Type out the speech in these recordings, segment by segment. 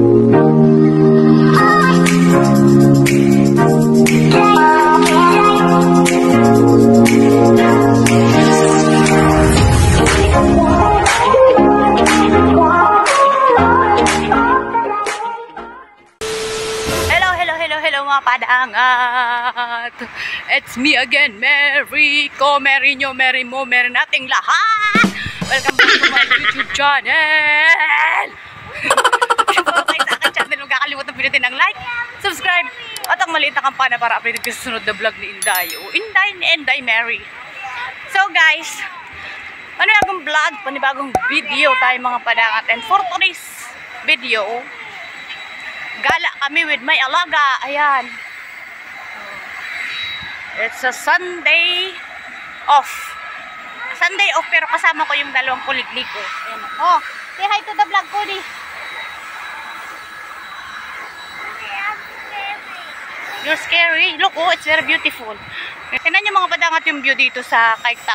Mga padangat. It's me again, Mary ko, Mary nyo, Mary mo, Mary nating lahat. Welcome back to my YouTube channel. Kung kayo sa akin channel, huwag kakalimutan pinutin ng like, subscribe, at ang maliit na kampana para updated kayo sa sunod na vlog ni Inday. Inday Mary. So guys, panibagong vlog, panibagong video tayo mga padangat. And for today's video, gala kami with my alaga. Ayan. It's a Sunday off. Sunday off pero kasama ko yung dalawang kuliglig ko. Ayan. Oh, say hi to the vlog ko di. You're scary. Look, oh, it's very beautiful. Tingnan nyo mga padangat yung view dito sa Kaitak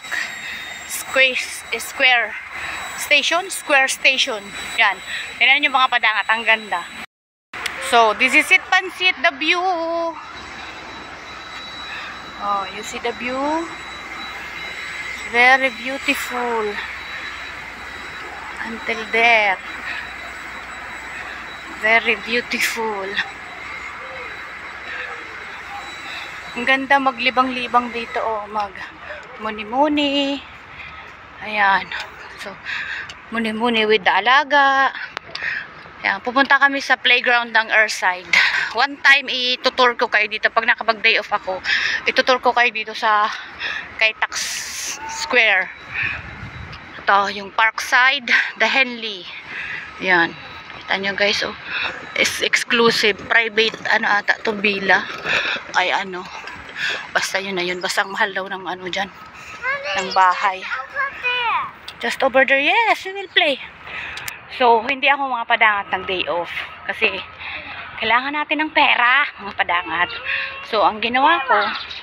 Square Station. Yan. Tingnan nyo mga padangat. Ang ganda. So, this is it, Pansit, the view. Oh, you see the view? Very beautiful. Until there. Very beautiful. Ang ganda maglibang-libang dito, oh. Mag-muni-muni. Ayan. So, muni-muni with the alaga. Yan, pupunta kami sa playground ng Earthside. One time, itutur ko kayo dito. Pag nakapag-day off ako, itutur ko kayo dito sa Kaitak Square. Ito, yung Parkside, the Henley. Yan. Kita nyo guys, oh. It's exclusive, private, ano ata, to villa. Ay, ano. Basta yun na yun. Basta ang mahal daw ng ano dyan. Ng bahay. Just over there, yes, we will play. So, hindi ako mga padangat ng day off. Kasi, kailangan natin ng pera, mga padangat. So, ang ginawa ko,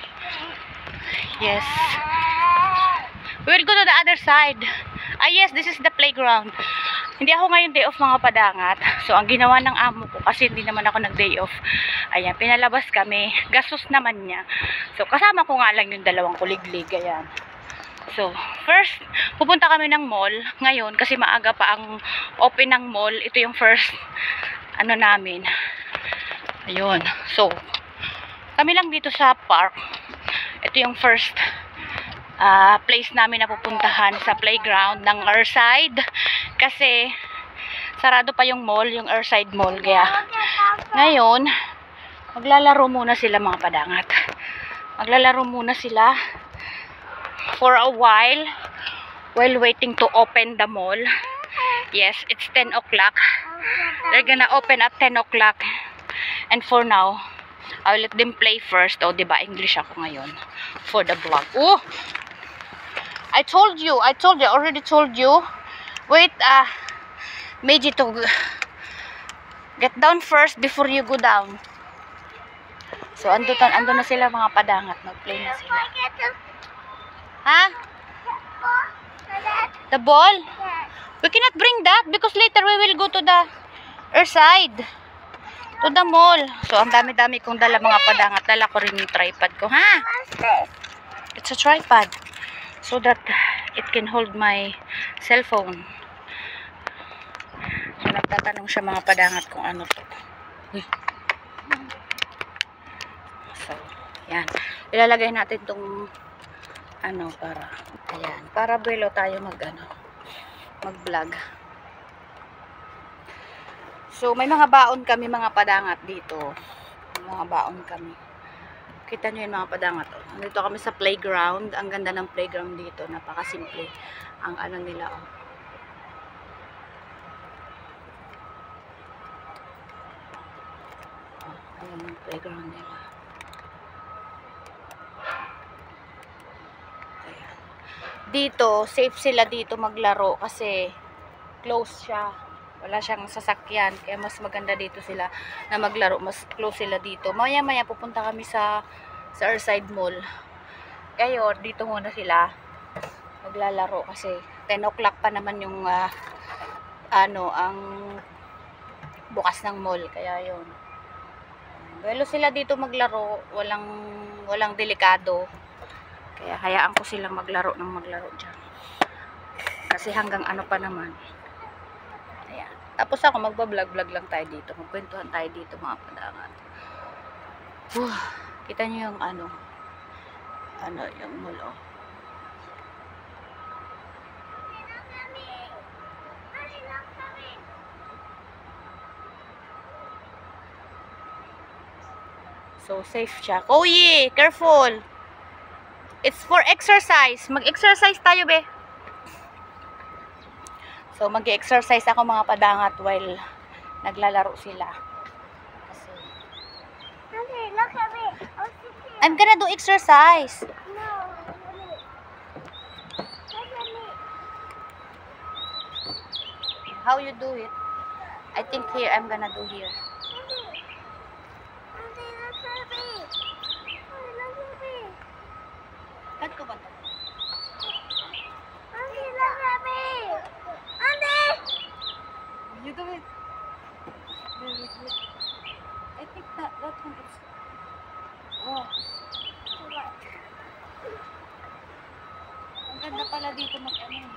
yes. We will go to the other side. Ah, yes, this is the playground. Hindi ako ngayon day off, mga padangat. So, ang ginawa ng amo ko, kasi hindi naman ako nag-day off. Ayan, pinalabas kami. Gastos naman niya. So, kasama ko nga lang yung dalawang kuliglig. Ayan. So, first, pupunta kami ng mall ngayon kasi maaga pa ang open ng mall. Ito yung first, ano namin. Ayun. So, kami lang dito sa park. Ito yung first place namin na pupuntahan sa playground ng Earthside. Kasi, sarado pa yung mall, yung Earthside Mall. Kaya, ngayon, maglalaro muna sila mga padangat. Maglalaro muna sila for a while waiting to open the mall. Yes, it's 10 o'clock. They're gonna open at 10 o'clock. And for now, I'll let them play first. O, diba? English ako ngayon for the vlog. Oh! I already told you. Wait, Meiji to get down first before you go down. So, ando na sila mga padangat. Mag-play na sila. Huh? The ball? We cannot bring that because later we will go to the Earthside. To the mall. So, ang dami-dami kong dala mga padangat. Dala ko rin yung tripod ko. Ha? It's a tripod. So that it can hold my cellphone. So, nagtatanong siya mga padangat kung ano to. So, yan. Ilalagay natin tong ano para ayan, para buwelo tayo mag-vlog. So, may mga baon kami mga padangat dito. May mga baon kami. Kita nyo yung mga padangat. Oh. Nandito kami sa playground. Ang ganda ng playground dito. Napakasimple. Ang ano nila, oh. Ayan yung playground nila. Ayan. Dito, safe sila dito maglaro kasi close siya. Wala siyang sasakyan. Kaya mas maganda dito sila na maglaro. Mas close sila dito. Maya-maya pupunta kami sa Earthside Mall. Kaya dito muna sila maglalaro kasi 10 o'clock pa naman yung ang bukas ng mall, kaya yun. Pero sila dito maglaro, walang delikado. Kaya hayaan ko silang maglaro dyan. Kasi hanggang ano pa naman. Ayan. Tapos ako magbablog lang tayo dito. Magkwentuhan tayo dito mga padangat. Kita niyo yung yung mall, oh. So, safe siya. Koye, careful. It's for exercise. Mag-exercise tayo, be. So, mag-exercise ako mga padangat while naglalaro sila. Kasi, Look at me. I'm gonna do exercise. No. Look at me. How you do it? I think here, I'm gonna do here. Cut ko ba ito? You do it. Very good. I think that one is... Oh. Ang ganda pala dito mag-ano.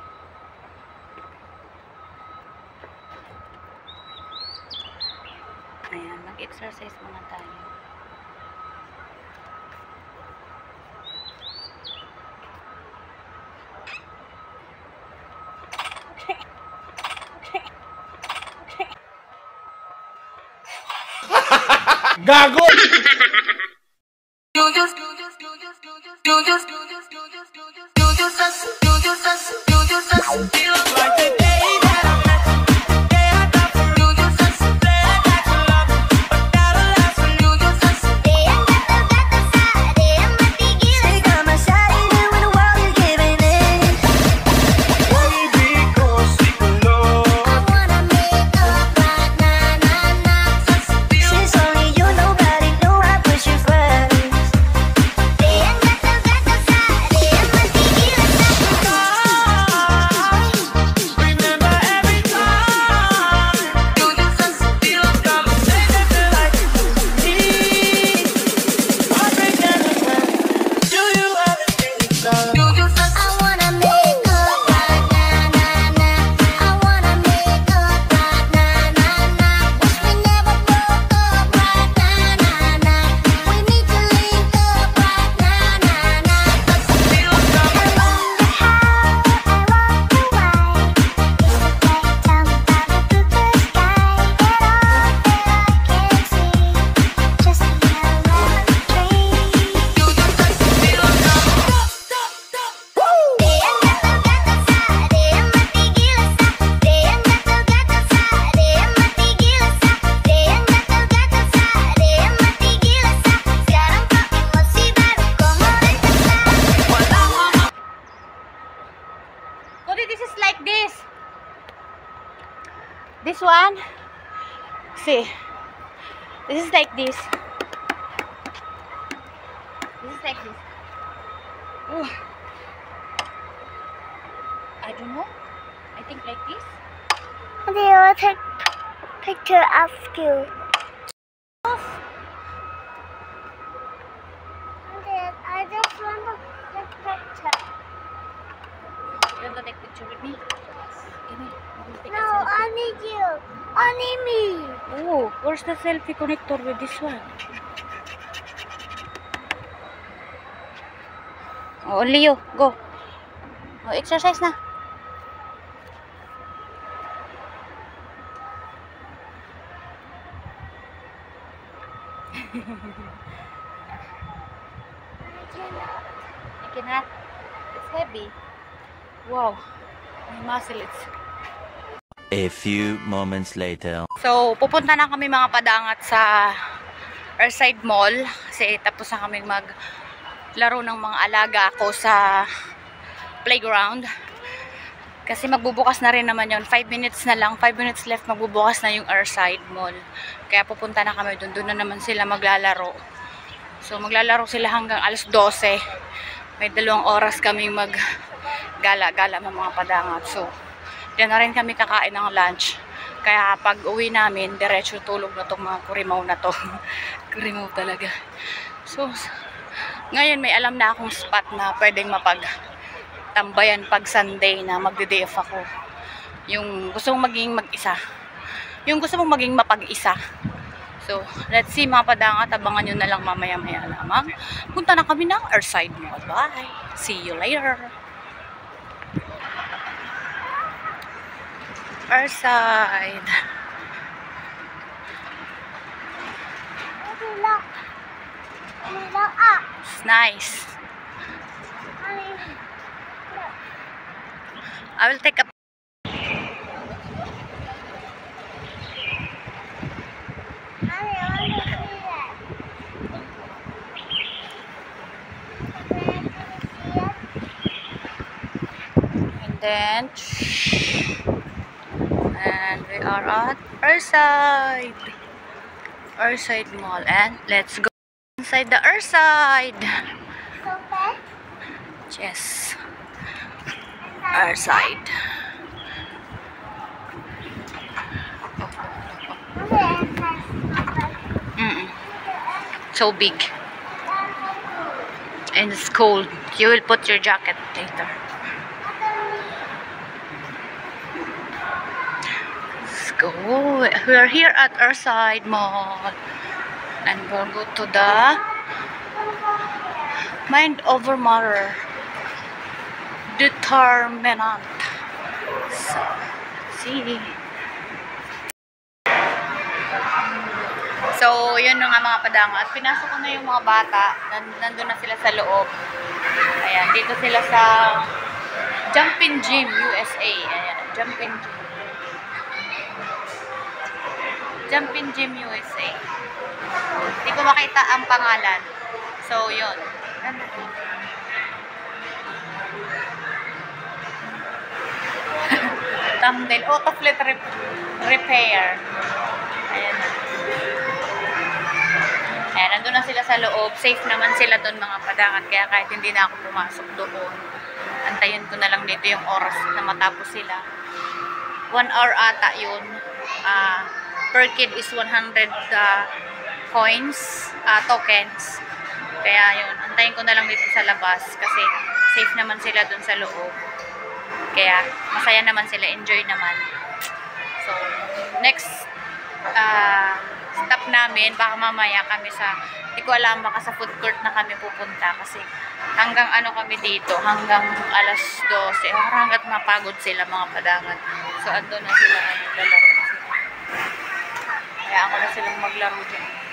Ayan, mag-exercise muna tayo. Gago! This is like this. This one. See. This is like this. This is like this. Ooh. I don't know. I think like this. Okay, I'll take picture of you. Okay, I just want to take picture. You want to take picture with me? Give me. Take No, a selfie. only you. Only me. Oh, where's the selfie connector with this one? Oh, only you. Go. Oh, exercise na. I cannot. It's heavy. Wow. My muscle it's... A few moments later. So, pupunta na kami mga padangat sa Earthside Mall kasi tapos na kami maglaro ng mga alaga ko sa playground. Kasi magbubukas na rin naman yun. 5 minutes na lang. 5 minutes left magbubukas na yung Earthside Mall. Kaya pupunta na kami doon. Doon na naman sila maglalaro. So, maglalaro sila hanggang alas 12. May 2 oras kaming maggala-gala mga padangat. So, diyan na rin kami kakain ng lunch. Kaya pag uwi namin, diretso tulog na tong mga kurimaw na to. Kurimaw talaga. So, ngayon may alam na akong spot na pwedeng mapag-tambayan pag Sunday na magde-day off ako. Yung gusto mong maging mag-isa. Yung gusto mong maging mapag-isa. So, let's see mga padangat. Abangan nyo na lang mamaya-maya lamang. Punta na kami ng Earthside Mall. Bye! See you later! Earthside. Look. Look up. It's nice. I will take a and we are at Earthside Mall, and let's go inside the Earthside. Yes, Earthside. So big, and it's cold. You will put your jacket later. Go. We are here at Earthside Mall, and we'll go to the Mind Over Matter Determinant. So, let's see. So, yun nga mga padangat. Pinasok ko na yung mga bata. Nandun na sila sa loob. Ayan, dito sila sa Jumping Gym USA. Ayan, Jumping Gym. Jumping Gym USA. Hindi ko makita ang pangalan. So, yun. Thumbnail. Auto-flit repair. Ayan na. Ayan, nandun na sila sa loob. Safe naman sila doon mga padangat. Kaya kahit hindi na ako pumasok doon, antayin ko na lang dito yung oras na matapos sila. 1 hour ata yun. Per kid is 100 coins, tokens. Kaya yun, antayin ko na lang dito sa labas kasi safe naman sila dun sa loob. Kaya masaya naman sila, enjoy naman. So, next stop namin, baka mamaya kami sa, hindi ko alam, baka sa food court na kami pupunta kasi hanggang ano kami dito, hanggang alas 12, hanggat mapagod sila mga padangat. So, ando na sila, lalaro na sila. Kaya ako na silang maglaro dyan.